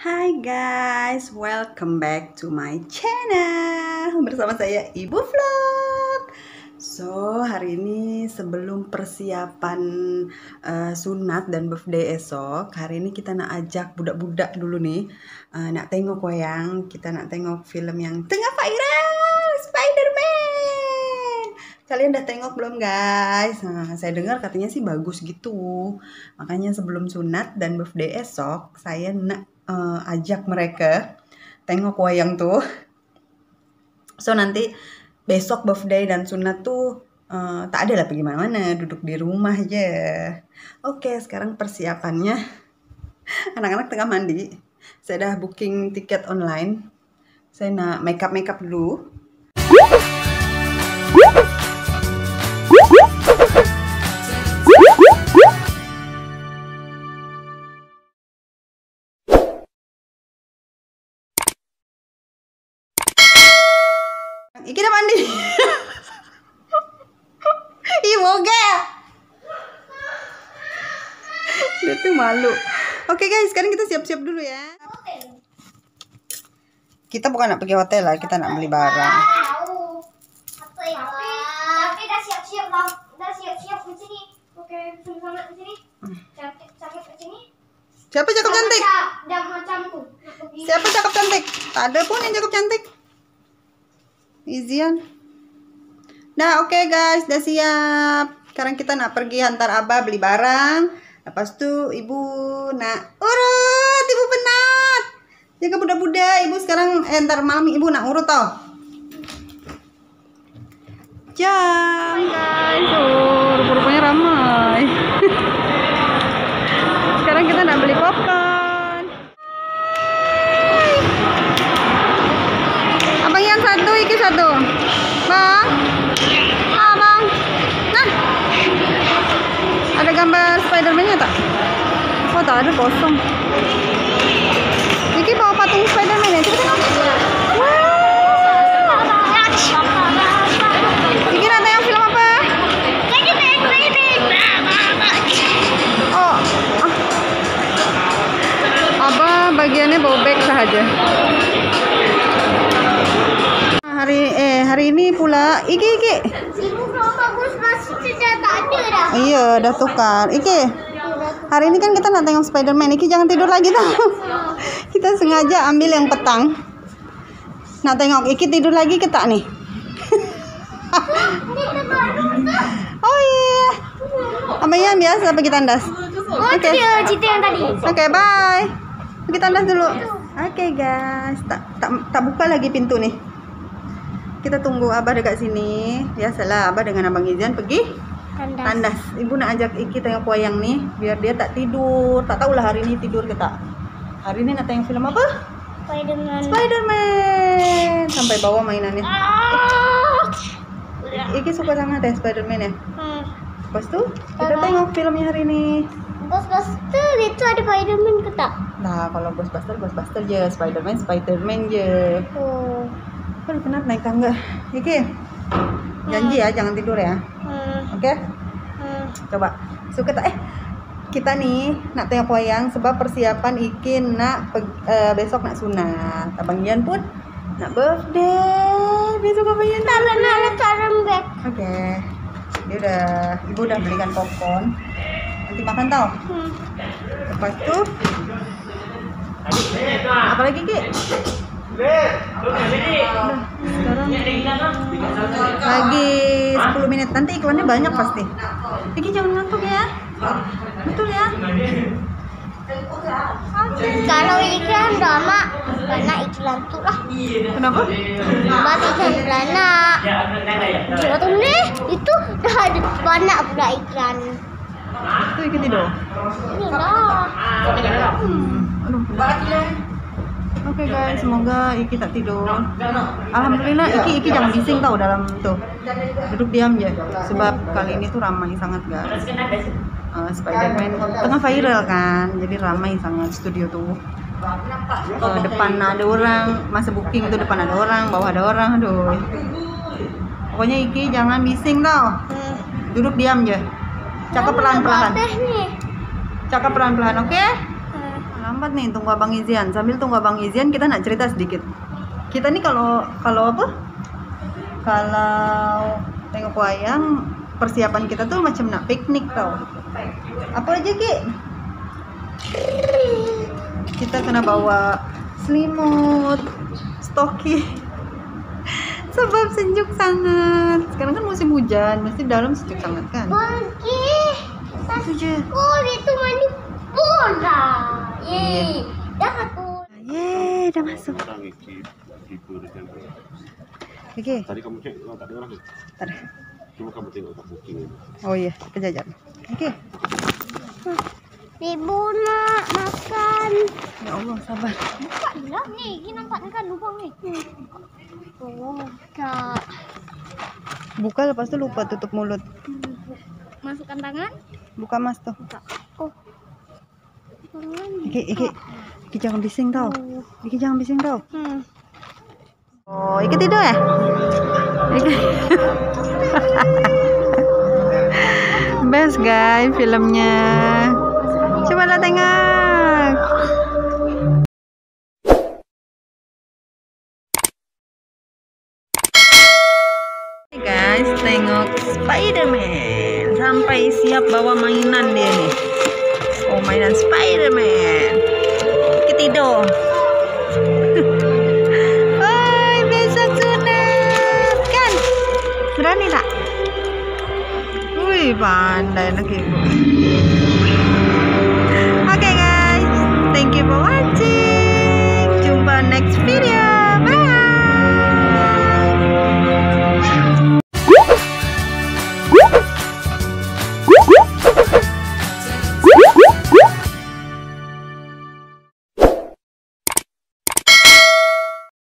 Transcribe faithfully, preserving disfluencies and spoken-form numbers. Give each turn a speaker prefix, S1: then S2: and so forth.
S1: Hai guys, welcome back to my channel. Bersama saya Ibu Vlog. So, hari ini sebelum persiapan uh, sunat dan birthday esok, hari ini kita nak ajak budak-budak dulu nih uh, nak tengok wayang. Kita nak tengok film yang tengah viral, Spider-Man. Kalian udah tengok belum guys? Nah, saya dengar katanya sih bagus gitu. Makanya sebelum sunat dan birthday esok, saya nak uh, ajak mereka tengok wayang tuh. So nanti besok birthday dan sunat tuh uh, tak ada lah pergi mana-mana, duduk di rumah aja. Oke, sekarang persiapannya. Anak-anak tengah mandi. Saya dah booking tiket online. Saya nak makeup makeup dulu. Iki udah mandi. Ih, moga. Dia tuh malu. Oke guys, sekarang kita siap-siap dulu ya. Kita bukan nak pergi hotel lah, kita nak beli barang.
S2: Tapi tapi dah siap-siap lah, dah siap-siap di sini. Oke, sunat di sini. Cantik, cantik di sini.
S1: Siapa cakep cantik?
S2: Dah macam tu.
S1: Siapa cakep cantik? Tak ada pun yang cakep cantik. Izian. Nah, oke okay guys, udah siap. Sekarang kita nak pergi hantar Abah beli barang. Lepas tu ibu nak urut, ibu penat. Jaga budak-budak, ibu sekarang eh, ntar malam ibu nak urut tau. Jam guys, oh, rupa-rupanya ramai. Sekarang kita nak beli popcorn. Abang yang satu, iki satu. Bang. Ah, bang. Nah. Ada gambar Spider-Man-nya tak? Oh, tak ada, kosong. Iki bawa patung Spider-Man ya? Coba tengok. Wow. Iki nak tengok film apa? Oh. Ah. Abah bagiannya bawa bag sahaja. Hari eh hari ini pula Iki Iki.
S2: Ibu belum bagus masih sudah tak ada dah.
S1: Iya, dah tukar. Iki. Hari ini kan kita nak tengok Spider-Man. Iki jangan tidur lagi tau. Kita sengaja ambil yang petang. Nak tengok Iki tidur lagi ke tak nih? Oh iya. Abayan biasa pergi tandas.
S2: Oh, okay. Itu dia cerita yang tadi.
S1: Oke, okay, bye. Pergi tandas dulu. Oke, okay, guys. Tak tak tak buka lagi pintu nih. Kita tunggu Abah dekat sini. Biasalah Abah dengan Abang Izian pergi tandas. tandas. Ibu nak ajak Iki tengok wayang nih, biar dia tak tidur. Tak tahulah hari ini tidur ke tak. Hari ini nak tengok film apa?
S2: Spider-Man.
S1: Spider-Man. Sampai bawa mainannya.
S2: Ah.
S1: Iki suka sangat ya Spider-Man ya.
S2: Hmm.
S1: Lepas tu kita
S2: Apa?
S1: tengok filmnya hari ini.
S2: Ghostbuster itu ada Spider-Man ke tak?
S1: Nah, kalau Ghostbuster Ghostbuster je, Spider-Man Spider-Man je.
S2: Oh.
S1: Aduh, penat naik tangga. Iki. Janji ya, jangan tidur ya.
S2: Hmm.
S1: Oke? Okay?
S2: Hmm.
S1: Coba. Suka tak? Eh, kita nih nak tengok wayang sebab persiapan Iki nak uh, besok nak sunat. Abang Ian pun nak birthday. Besok Abang Ian.
S2: Tak pernah letak rembek.
S1: Oke. Okay. Dia udah, ibu udah belikan popcorn. Nanti makan tau.
S2: Hmm.
S1: Lepas tu apa lagi Ki? Sekarang lagi sepuluh menit. Nanti iklannya banyak pasti. Iki jangan ngantuk ya. Betul ya?
S2: Kalau iklan drama, banyak iklan tu lah.
S1: Kenapa?
S2: Banyak iklan drama. Cuma tu ni, itu dah ada banyak pula iklan.
S1: Itu Iki tidur.
S2: Ini lah.
S1: Hmm. Aduh. Oke okay guys, semoga Iki tak tidur. Alhamdulillah Iki Iki jangan bising tau dalam tuh. Duduk diam aja. Sebab kali ini tuh ramai sangat guys. Uh, Spider-Man tengah viral kan, jadi ramai sangat studio tuh. Uh, depan ada orang, masa booking tuh depan ada orang, bawah ada orang, aduh. Pokoknya Iki jangan bising tau. Duduk diam aja. Cakap pelan-pelan. Cakap pelan-pelan, oke? Okay? Lambat nih, tunggu Abang Izian. Sambil tunggu Abang Izian, kita nak cerita sedikit. Kita nih kalau kalau apa? Kalau tengok wayang, persiapan kita tuh macam nak piknik tau. Apa aja Ki? Kita kena bawa selimut, stoki. Sebab sejuk sangat. Sekarang kan musim hujan, mesti dalam sejuk sangat kan?
S2: Pergi.
S1: Itu aja.
S2: Oh, itu mandi bola. Yeay. Dah aku.
S1: Yeay, udah masuk. Oke.
S3: Tadi kamu cek, oh, tak ada orang.
S1: Tak ada.
S3: Cuma kamu tengok tak booking.
S1: Oh iya, kita jajan. Oke.
S2: Ibu nak makan.
S1: Ya Allah, sabar.
S2: Buka lah nih, ini nampaknya kan lubang nih. Oh, Kak.
S1: Buka, lepas itu lupa tutup mulut.
S2: Masukkan tangan.
S1: Buka Mas tuh.
S2: Buka. Oh. Tangan.
S1: Iki, iki. Iki jangan bising tau. Iki jangan bising tau.
S2: Hmm.
S1: Oh, Iki tidur ya? Iki. Best guys filmnya. Coba lah tengok. Hey guys, tengok Spider-Man. Sampai siap bawa mainan dia nih. Oh, mainan Spider-Man. Iki tidur. Oi, besok sunat kan? Berani tak? Wih, pandai anak ibu.